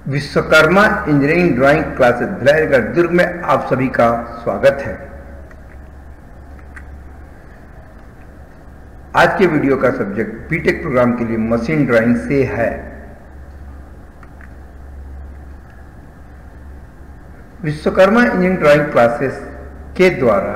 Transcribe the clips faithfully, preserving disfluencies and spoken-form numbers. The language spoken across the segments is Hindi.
Vishwakarma engineering drawing classes Bhilai Nagar Durg में आप सभी का स्वागत है। आज के वीडियो का सब्जेक्ट बीटेक प्रोग्राम के लिए मशीन ड्राइंग से है। विश्वकर्मा इंजीनियरिंग ड्राइंग क्लासेस के द्वारा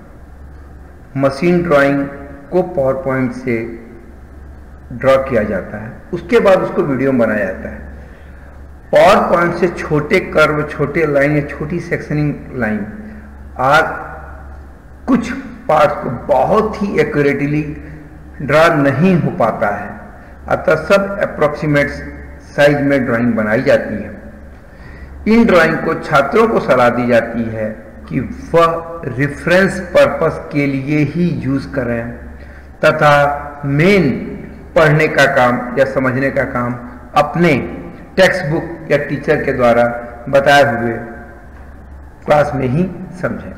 मशीन ड्राइंग को पावर पॉइंट से ड्रॉ किया जाता है, उसके बाद उसको वीडियो में बनाया जाता है। पावर पॉइंट से छोटे कर्व, छोटे लाइन या छोटी सेक्शनिंग लाइन और कुछ पार्ट्स को बहुत ही एक्यूरेटली ड्रा नहीं हो पाता है, अतः सब अप्रोक्सीमेट साइज में ड्राइंग बनाई जाती है। इन ड्राइंग को छात्रों को सलाह दी जाती है कि वह रेफरेंस पर्पस के लिए ही यूज करें तथा मेन पढ़ने का काम या समझने का काम अपने टेक्स्ट बुक या टीचर के द्वारा बताए हुए क्लास में ही समझें।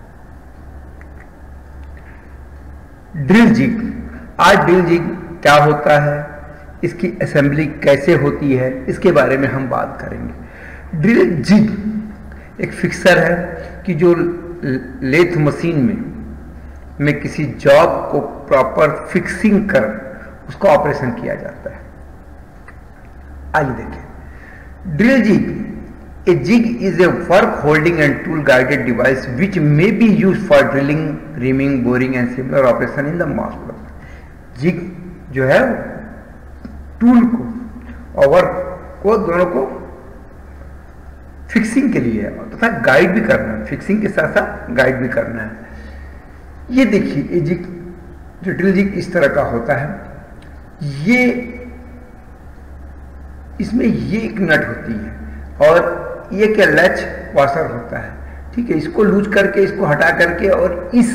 Drill jig. आज ड्रिल जिग क्या होता है, इसकी असेंबली कैसे होती है, इसके बारे में हम बात करेंगे। ड्रिल जिग एक फिक्सर है कि जो लेथ मशीन में में किसी जॉब को प्रॉपर फिक्सिंग कर उसका ऑपरेशन किया जाता है। आइए देखें drill jig. A jig is a work holding and tool guided device which may be use for drilling, reaming, boring and similar operation in the mass product. Jig जो है टूल को और वर्क को दोनों को फिक्सिंग के लिए है तथा तो गाइड भी करना है, फिक्सिंग के साथ साथ गाइड भी करना है। ये देखिए ये जिग जो ड्रिल जिग इस तरह का होता है। ये इसमें ये एक नट होती है और ये क्या लैच वाशर होता है, ठीक है। इसको लूज करके इसको हटा करके और इस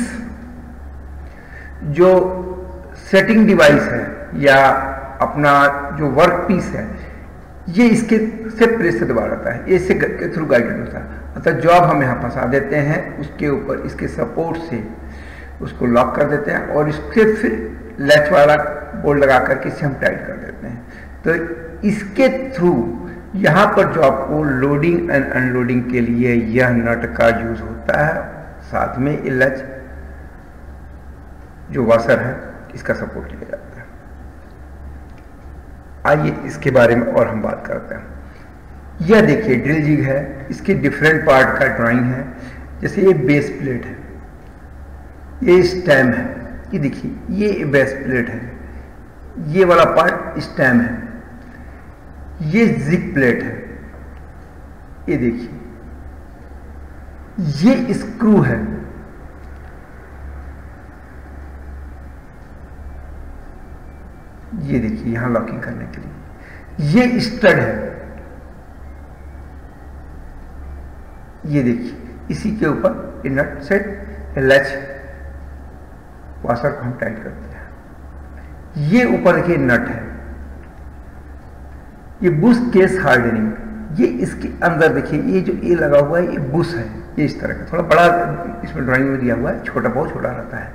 जो सेटिंग डिवाइस है या अपना जो वर्क पीस है ये इसके से प्रेस से दबा रहता है, ये इससे के थ्रू गाइडेड होता है। अतः जॉब हम यहाँ फंसा देते हैं, उसके ऊपर इसके सपोर्ट से उसको लॉक कर देते हैं और इसके फिर लैच वाला बोल्ट लगा करके इसे हम टाइट कर देते हैं। तो इसके थ्रू यहाँ पर जो आपको लोडिंग एंड अनलोडिंग के लिए यह नट का यूज होता है, साथ में ये लैच जो वाशर है इसका सपोर्ट लिया जाता है। आइए इसके बारे में और हम बात करते हैं। यह देखिए ड्रिल जिग है, इसके डिफरेंट पार्ट का ड्राइंग है। जैसे ये बेस प्लेट है, ये स्टेम है, ये देखिए ये बेस प्लेट है, ये वाला पार्ट स्टेम है, ये जिग प्लेट है, ये देखिए ये स्क्रू है, ये देखिए यहां लॉकिंग करने के लिए, ये स्टड है, ये देखिए इसी के ऊपर ये नट सेट लैच वाशर को हम टाइट करते हैं। ये ऊपर देखिए नट है, ये बुश केस हार्डनिंग, ये इसके अंदर देखिए ये जो ये लगा हुआ है ये बुश है, ये इस तरह का थोड़ा बड़ा इसमें ड्राइंग में दिया हुआ है, छोटा बहुत छोटा रहता है।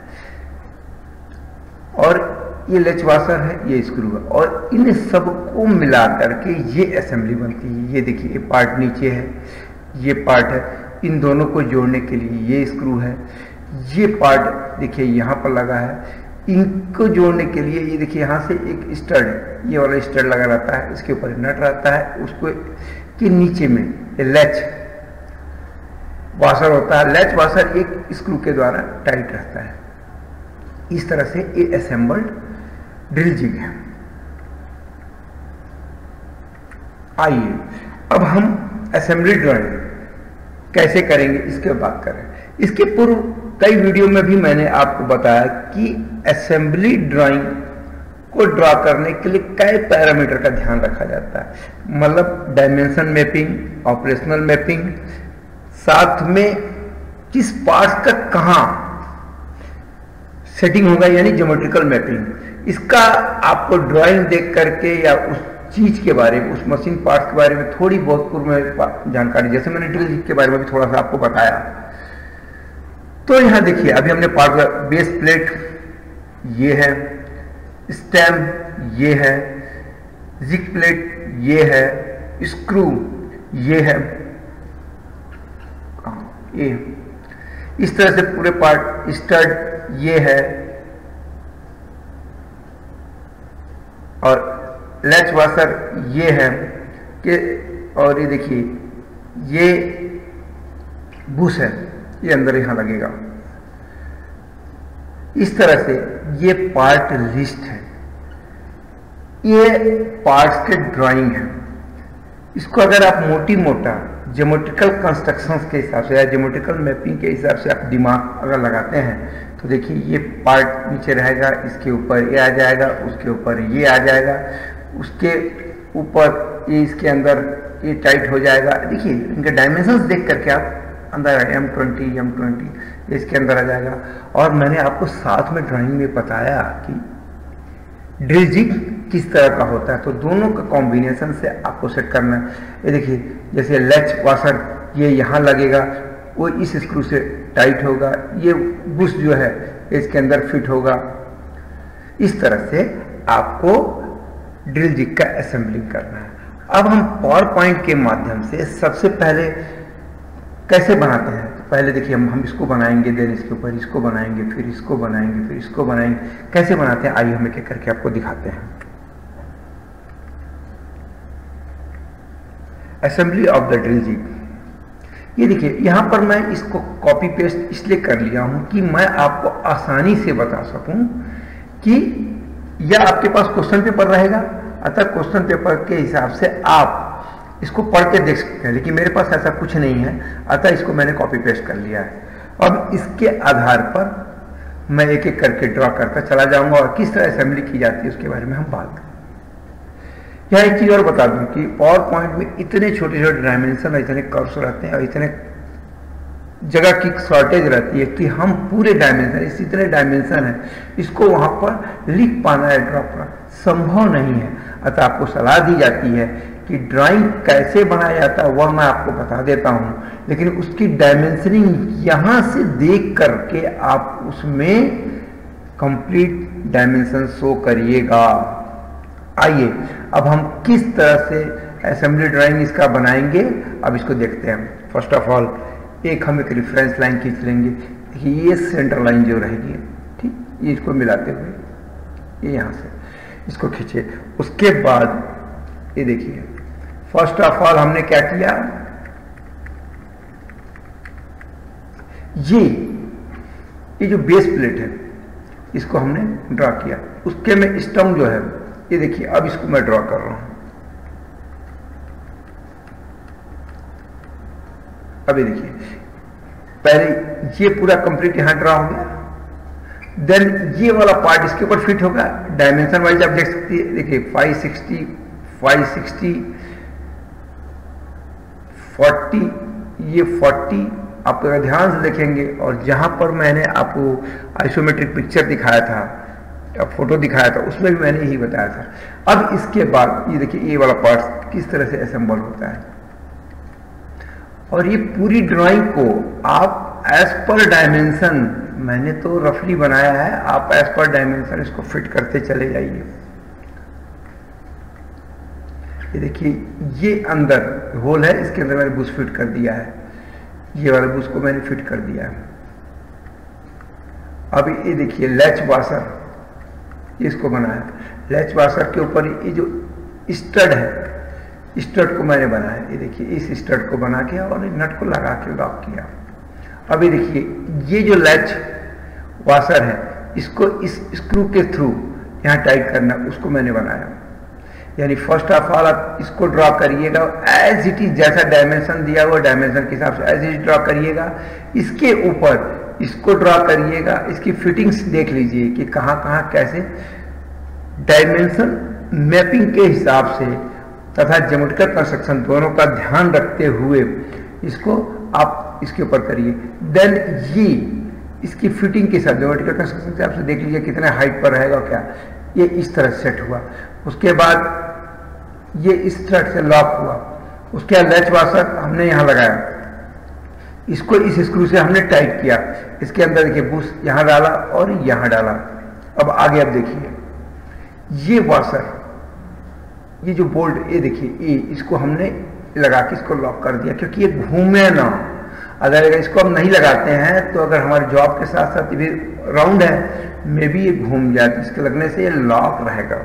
और ये लेच वाशर है, ये स्क्रू है और इन सबको मिला करके ये असेंबली बनती है। ये देखिए ये पार्ट नीचे है, ये पार्ट है, इन दोनों को जोड़ने के लिए ये स्क्रू है, ये पार्ट देखिए यहाँ पर लगा है, इनको जोड़ने के लिए ये देखिए यहाँ से एक स्टड है, ये वाला स्टड लगा रहता है, इसके ऊपर नट रहता है, उसको के नीचे में ये लैच वाशर होता है। लैच वाशर एक स्क्रू के द्वारा टाइट रहता है। इस तरह से ये असेंबल्ड ड्रिल जिग है। आइए अब हम असेंबली ड्राइंग कैसे करेंगे इसके बात करें। इसके पूर्व कई वीडियो में भी मैंने आपको बताया कि असेंबली ड्राइंग को ड्रा करने के लिए कई पैरामीटर का ध्यान रखा जाता है, मतलब डायमेंशन मैपिंग, ऑपरेशनल मैपिंग, साथ में किस पार्ट्स का कहां सेटिंग होगा यानी ज्योमेट्रिकल मैपिंग। इसका आपको ड्राइंग देख करके या उस चीज के बारे में, उस मशीन पार्ट्स के बारे में थोड़ी बहुत पूर्व में जानकारी, जैसे मैंने ड्रिल जिग के बारे में भी थोड़ा सा आपको बताया। तो यहां देखिए अभी हमने पार्ट बेस प्लेट ये है, स्टेम ये है, जिग प्लेट ये है, स्क्रू ये है, ये इस तरह से पूरे पार्ट, स्टड ये है, और लैच वाशर ये है कि, और ये देखिए ये बुश है, ये अंदर यहां लगेगा। इस तरह से ये पार्ट लिस्ट है, ये पार्ट्स के ड्राइंग है। इसको अगर आप मोटी मोटा ज्योमेट्रिकल कंस्ट्रक्शंस के हिसाब से या ज्योमेट्रिकल मैपिंग के हिसाब से आप दिमाग अगर लगाते हैं तो देखिए ये पार्ट नीचे रहेगा, इसके ऊपर ये आ जाएगा, उसके ऊपर ये आ जाएगा, उसके ऊपर ये इसके अंदर ये टाइट हो जाएगा। देखिए इनके डायमेंशंस देख करके आप अंदर एम ट्वेंटी एम ट्वेंटी इसके अंदर आ जाएगा। और मैंने आपको साथ में ड्राइंग में बताया कि ड्रिल जिग किस तरह का होता है, तो दोनों का कॉम्बिनेशन से आपको सेट करना है। ये देखिए जैसे लैच वाशर ये यहाँ लगेगा, वो इस स्क्रू से टाइट होगा, ये बुश जो है इसके अंदर फिट होगा। इस तरह से आपको ड्रिल जिग का असेंबलिंग करना है। अब हम पावर पॉइंट के माध्यम से सबसे पहले कैसे बनाते हैं, तो पहले देखिए हम हम इसको बनाएंगे, देन इसके ऊपर इसको बनाएंगे, फिर इसको बनाएंगे, फिर इसको बनाएंगे। कैसे बनाते हैं आइए हम एक एक करके आपको दिखाते हैं। Assembly of the drill jig. ये देखिए यहाँ पर मैं इसको कॉपी पेस्ट इसलिए कर लिया हूँ कि मैं आपको आसानी से बता सकूं कि यह आपके पास क्वेश्चन पेपर रहेगा, अतः क्वेश्चन पेपर के हिसाब से आप इसको पढ़ के देख सकते हैं, लेकिन मेरे पास ऐसा कुछ नहीं है, अतः इसको मैंने कॉपी पेस्ट कर लिया है। अब इसके आधार पर मैं एक एक करके ड्रॉ करता चला जाऊंगा और किस तरह असेंबली की जाती है उसके बारे में हम बात करें। यह एक चीज और बता दूं कि पावर पॉइंट में इतने छोटे छोटे डायमेंशन, इतने कर्व्स रहते हैं और इतने जगह की शॉर्टेज रहती है कि हम पूरे डायमेंशन, इस इतने डायमेंशन है, इसको वहां पर लिख पाना है, ड्रॉ करना संभव नहीं है। अतः आपको सलाह दी जाती है कि ड्राइंग कैसे बनाया जाता है वह मैं आपको बता देता हूं, लेकिन उसकी डायमेंशनिंग यहां से देख करके आप उसमें कंप्लीट डायमेंशन शो करिएगा। आइए अब हम किस तरह से असेंबली ड्राइंग इसका बनाएंगे, अब इसको देखते हैं। फर्स्ट ऑफ ऑल एक हम एक रेफरेंस लाइन खींच लेंगे, देखिए ये सेंटर लाइन जो रहेगी, ठीक, ये इसको मिलाते हुए ये यहां से इसको खींचे। उसके बाद ये देखिए फर्स्ट ऑफ ऑल हमने क्या किया, ये ये जो बेस प्लेट है इसको हमने ड्रॉ किया, उसके में स्टंग जो है ये देखिए, अब इसको मैं ड्रॉ कर रहा हूं। अभी देखिए पहले ये पूरा कंप्लीट यहां ड्रॉ हो गया, देन ये वाला पार्ट इसके ऊपर फिट होगा। डायमेंशन वाइज आप देख सकते हैं, देखिए five sixty, five sixty, forty, ये फोर्टी आप अगर ध्यान से देखेंगे, और जहां पर मैंने आपको आइसोमेट्रिक पिक्चर दिखाया था, फोटो दिखाया था, उसमें भी मैंने यही बताया था। अब इसके बाद ये देखिए ये वाला पार्ट किस तरह से असेंबल होता है, और ये पूरी ड्राइंग को आप एज पर डायमेंशन, मैंने तो रफली बनाया है, आप एज पर डायमेंशन इसको फिट करते चले जाइए। ये देखिए ये अंदर होल है, इसके अंदर मैंने बुश फिट कर दिया है, ये वाले बुश को मैंने फिट कर दिया है। अब ये देखिए लैच वाशर, इसको बनाया, लैच वाशर के ऊपर ये जो स्टड है, स्टड को मैंने बनाया, ये देखिए इस स्टड को बना के और नट को लगा के लॉक किया। अभी देखिए ये जो लैच वाशर है इसको इस स्क्रू के थ्रू यहाँ टाइट करना, उसको मैंने बनाया। यानी फर्स्ट ऑफ ऑल आप इसको ड्रॉ करिएगा एज इट इज, जैसा डायमेंशन दिया हुआ डायमेंशन के हिसाब से एज इट ड्रॉ करिएगा। इसके ऊपर इसको ड्रॉ करिएगा, इसकी फिटिंग्स देख लीजिए कि कहाँ कहाँ कैसे डायमेंशन मैपिंग के हिसाब से तथा ज्योमेट्रिकल कंस्ट्रक्शन दोनों का ध्यान रखते हुए इसको आप इसके ऊपर करिए। देन ये इसकी फिटिंग के साथ ज्योमेट्रिकल कंस्ट्रक्शन के हिसाब से देख लीजिए कितने हाइट पर रहेगा क्या, ये इस तरह सेट हुआ। उसके बाद ये इस तरह से लॉक हुआ। उसके बाद लैच वाशर हमने यहाँ लगाया, इसको इस स्क्रू से हमने टाइट किया, इसके अंदर देखिए बुश यहाँ डाला और यहाँ डाला। अब आगे अब देखिए ये वाशर ये जो बोल्ट ये देखिए ये इसको हमने लगा के इसको लॉक कर दिया क्योंकि ये घूमे ना। अगर इसको हम नहीं लगाते हैं तो अगर हमारे जॉब के साथ साथ भी राउंड है मे भी ये घूम जाए, तो इसके लगने से ये लॉक रहेगा।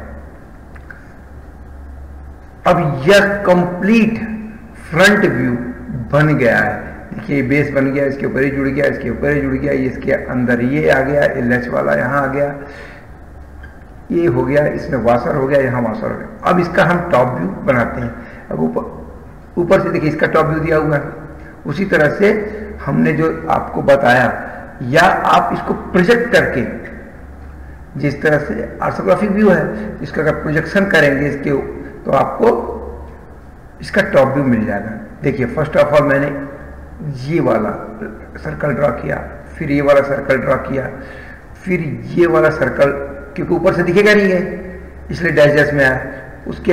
अब यह कंप्लीट फ्रंट व्यू बन गया है। देखिए बेस बन गया, इसके ऊपर ही जुड़ गया, इसके ऊपर ही जुड़ गया, ये इसके अंदर ये आ गया, ये लैच वाला यहाँ आ गया, ये हो गया, इसमें वाशर हो गया, यहाँ वाशर हो गया। अब इसका हम टॉप व्यू बनाते हैं। अब ऊपर ऊपर से देखिए इसका टॉप व्यू दिया हुआ है। उसी तरह से हमने जो आपको बताया, या आप इसको प्रोजेक्ट करके जिस तरह से ऑर्थोग्राफिक व्यू है इसका अगर प्रोजेक्शन करेंगे इसके तो आपको इसका टॉप व्यू मिल जाएगा। देखिए फर्स्ट ऑफ ऑल मैंने ये वाला सर्कल ड्रॉ किया, फिर ये वाला सर्कल ड्रॉ किया, फिर ये वाला सर्कल, क्योंकि ऊपर से दिखेगा नहीं है इसलिए डैश डैश में आया। उसके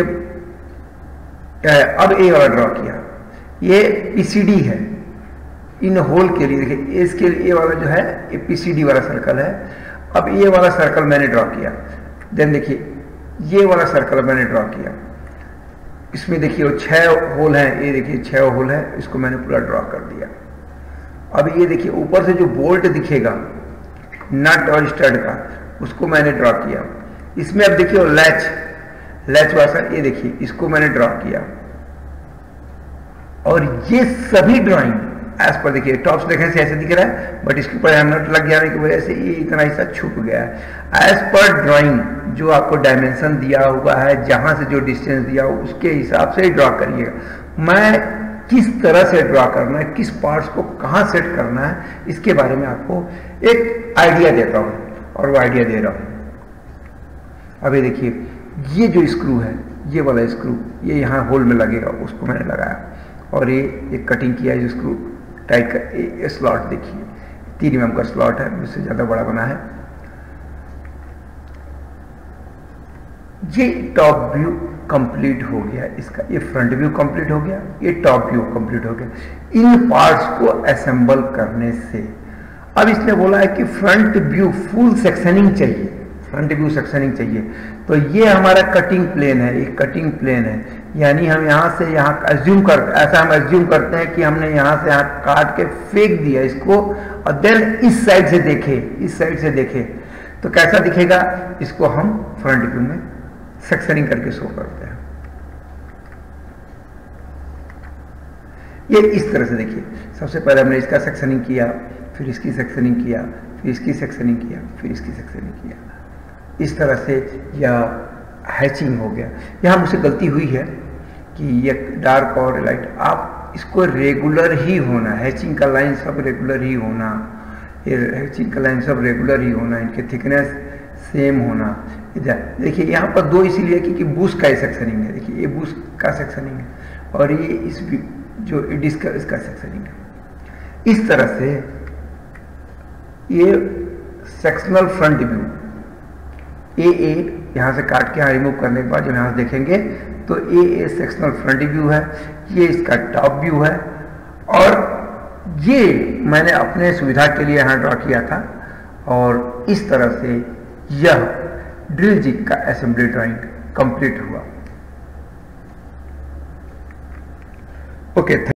अब ए वाला ड्रॉ किया, ये पीसीडी है इन होल के लिए। देखिए इसके लिए ये वाला जो है ये पीसीडी वाला सर्कल है। अब ये वाला सर्कल मैंने ड्रॉ किया, देन देखिए ये वाला सर्कल मैंने ड्रॉ किया। इसमें देखिए वो छह होल हैं, ये देखिए छह होल है, इसको मैंने पूरा ड्रॉ कर दिया। अब ये देखिए ऊपर से जो बोल्ट दिखेगा नट और स्टड का, उसको मैंने ड्रॉ किया। इसमें अब देखिए वो लैच लैच वाला, ये देखिए इसको मैंने ड्रॉ किया। और ये सभी ड्राइंग एज पर देखिए टॉप से देखने से ऐसे दिख रहा है, बट इसके ऊपर नट लग जाने की वजह से ये इतना हिस्सा छुप गया है। एज पर ड्राइंग जो आपको डायमेंशन दिया हुआ है, जहां से जो डिस्टेंस दिया हो उसके हिसाब से ड्रॉ करिएगा। मैं किस तरह से ड्रॉ करना है, किस पार्ट्स को कहां सेट करना है, इसके बारे में आपको एक आइडिया देता हूं और वो आइडिया दे रहा हूं। अभी देखिए ये जो स्क्रू है, ये वाला स्क्रू ये यहाँ होल में लगेगा, उसको मैंने लगाया और ये एक कटिंग किया है जो स्क्रू टाइट का। ये स्लॉट देखिए तीन एम एम का स्लॉट है, उससे ज्यादा बड़ा बना है। ये टॉप व्यू कंप्लीट हो गया इसका, ये फ्रंट व्यू कंप्लीट हो गया, ये टॉप व्यू कंप्लीट हो गया। इन पार्ट्स को असेंबल करने से अब इसने बोला है कि फ्रंट व्यू फुल सेक्शनिंग चाहिए, फ्रंट व्यू सेक्शनिंग चाहिए। तो ये हमारा कटिंग प्लेन है, ये कटिंग प्लेन है, यानी हम यहाँ से यहाँ अज्यूम कर ऐसा हम अज्यूम करते हैं कि हमने यहाँ से यहाँ काट के फेंक दिया इसको, और देन इस साइड से देखे, इस साइड से देखे तो कैसा दिखेगा, इसको हम फ्रंट व्यू में सेक्शनिंग करके शो करते हैं। ये इस तरह से देखिए, सबसे पहले हमने इसका सेक्शनिंग किया, फिर इसकी सेक्शनिंग किया, फिर इसकी सेक्शनिंग किया, फिर इसकी सेक्शनिंग किया। इस तरह से यह हैचिंग हो गया। यहाँ मुझसे गलती हुई है कि ये डार्क और लाइट, आप इसको रेगुलर ही होना, हैचिंग का लाइन सब रेगुलर ही होना, ये हैचिंग का लाइन सब रेगुलर ही होना, इनके थिकनेस सेम होना। इधर देखिए यहाँ पर दो इसीलिए क्योंकि बुश का सेक्शनिंग है, देखिए ये बुश का सेक्शनिंग है और ये इस जो डिस्क इसका सेक्शनिंग है। इस तरह से ये sectional front view A A यहाँ से काट के यहाँ रिमूव करने के बाद जब यहाँ से देखेंगे तो A A sectional front view है, ये इसका टॉप व्यू है। और ये मैंने अपने सुविधा के लिए यहाँ ड्रॉ किया था और इस तरह से यह ड्रिल जिग का असेंबली ड्राइंग कंप्लीट हुआ। ओके।